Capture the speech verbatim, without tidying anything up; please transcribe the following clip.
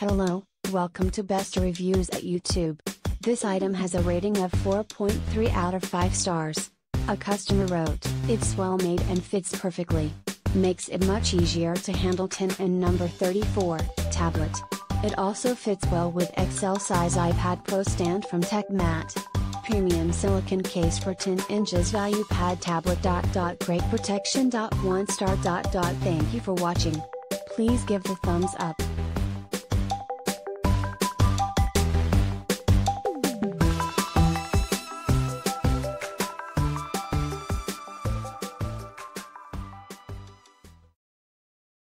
Hello, welcome to Best Reviews at YouTube. This item has a rating of four point three out of five stars. A customer wrote, "It's well made and fits perfectly. Makes it much easier to handle ten and number thirty-four, tablet. It also fits well with X L size iPad Pro stand from TechMat. Premium silicone case for ten inches ValuePad tablet. Dot dot great protection. Dot one star. Dot dot thank you for watching. Please give the thumbs up.